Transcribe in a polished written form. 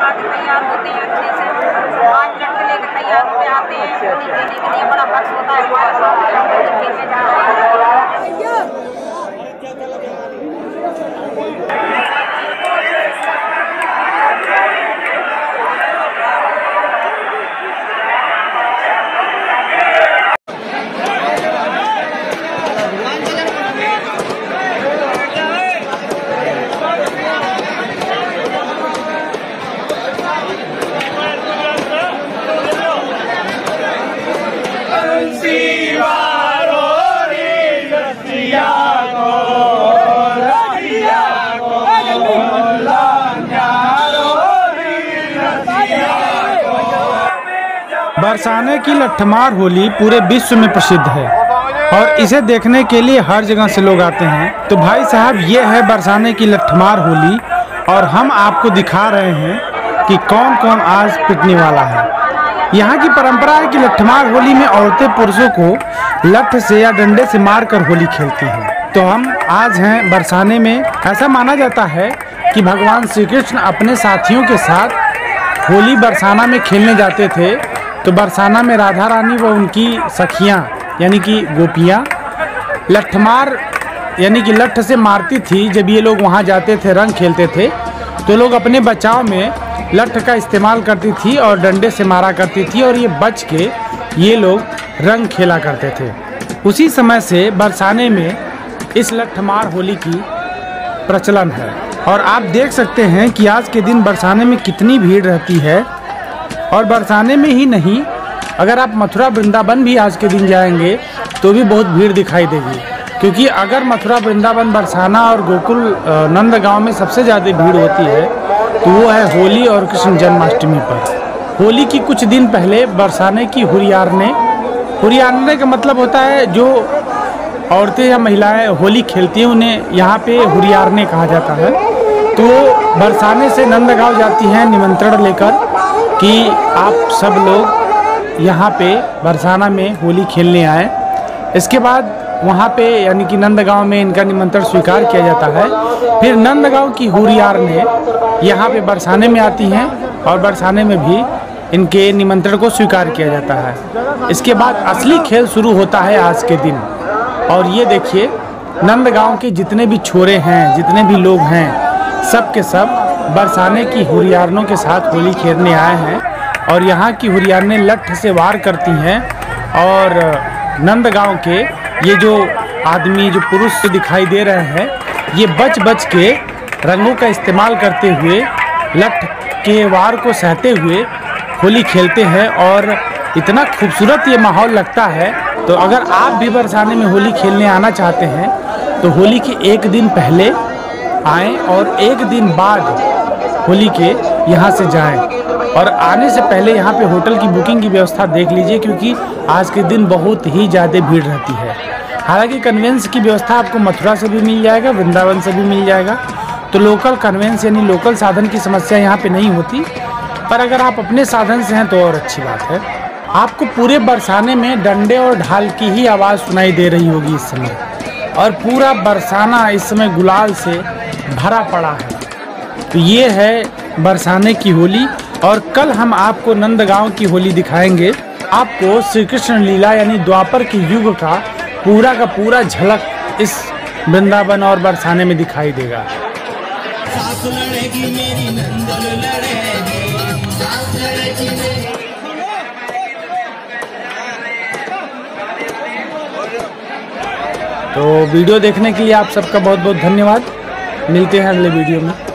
लगा के तैयार होते हैं अच्छे से। 5 लड़के लेकर तैयार होते आते हैं होली खेलने के लिए। बड़ा पक्ष होता है होली खेलने जा रहे हैं। बरसाने की लट्ठमार होली पूरे विश्व में प्रसिद्ध है और इसे देखने के लिए हर जगह से लोग आते हैं। तो भाई साहब, ये है बरसाने की लट्ठमार होली और हम आपको दिखा रहे हैं कि कौन कौन आज पिटने वाला है। यहाँ की परंपरा है कि लट्ठमार होली में औरतें पुरुषों को लट्ठ से या डंडे से मारकर होली खेलती हैं। तो हम आज हैं बरसाने में। ऐसा माना जाता है कि भगवान श्री कृष्ण अपने साथियों के साथ होली बरसाना में खेलने जाते थे। तो बरसाना में राधा रानी व उनकी सखियाँ यानी कि गोपियाँ लट्ठमार यानी कि लट्ठ से मारती थी। जब ये लोग वहाँ जाते थे, रंग खेलते थे, तो लोग अपने बचाव में लट्ठ का इस्तेमाल करती थी और डंडे से मारा करती थी और ये बच के ये लोग रंग खेला करते थे। उसी समय से बरसाने में इस लट्ठमार होली की प्रचलन है और आप देख सकते हैं कि आज के दिन बरसाने में कितनी भीड़ रहती है। और बरसाने में ही नहीं, अगर आप मथुरा वृंदावन भी आज के दिन जाएंगे तो भी बहुत भीड़ दिखाई देगी, क्योंकि अगर मथुरा वृंदावन, बरसाना और गोकुल नंदगांव में सबसे ज़्यादा भीड़ होती है तो वो है होली और कृष्ण जन्माष्टमी पर। होली की कुछ दिन पहले बरसाने की हुरियारने का मतलब होता है जो औरतें या महिलाएं होली खेलती हैं उन्हें यहाँ पे हुरियारने कहा जाता है। तो बरसाने से नंदगांव जाती हैं निमंत्रण लेकर कि आप सब लोग यहाँ पे बरसाना में होली खेलने आए। इसके बाद वहाँ पे यानी कि नंदगांव में इनका निमंत्रण स्वीकार किया जाता है। फिर नंदगांव की हुरियारने यहाँ पे बरसाने में आती हैं और बरसाने में भी इनके निमंत्रण को स्वीकार किया जाता है। इसके बाद असली खेल शुरू होता है आज के दिन। और ये देखिए, नंदगांव के जितने भी छोरे हैं, जितने भी लोग हैं, सब के सब बरसाने की हुरियारनों के साथ होली खेलने आए हैं। और यहाँ की हुरियारनें लट्ठ से वार करती हैं और नंदगांव के ये जो आदमी, जो पुरुष दिखाई दे रहे हैं, ये बच के रंगों का इस्तेमाल करते हुए लट्ठ के वार को सहते हुए होली खेलते हैं और इतना खूबसूरत ये माहौल लगता है। तो अगर आप भी बरसाने में होली खेलने आना चाहते हैं तो होली के एक दिन पहले आएँ और एक दिन बाद होली के यहाँ से जाएं। और आने से पहले यहाँ पे होटल की बुकिंग की व्यवस्था देख लीजिए, क्योंकि आज के दिन बहुत ही ज़्यादा भीड़ रहती है। हालांकि कन्वेंस की व्यवस्था आपको मथुरा से भी मिल जाएगा, वृंदावन से भी मिल जाएगा। तो लोकल कन्वेंस यानी लोकल साधन की समस्या यहाँ पे नहीं होती। पर अगर आप अपने साधन से हैं तो और अच्छी बात है। आपको पूरे बरसाने में डंडे और ढाल की ही आवाज़ सुनाई दे रही होगी इस समय। और पूरा बरसाना इस समय गुलाल से भरा पड़ा है। तो ये है बरसाने की होली। और कल हम आपको नंदगांव की होली दिखाएंगे। आपको श्री कृष्ण लीला यानी द्वापर के युग का पूरा झलक इस वृंदावन और बरसाने में दिखाई देगा। तो वीडियो देखने के लिए आप सबका बहुत बहुत धन्यवाद। मिलते हैं अगले वीडियो में।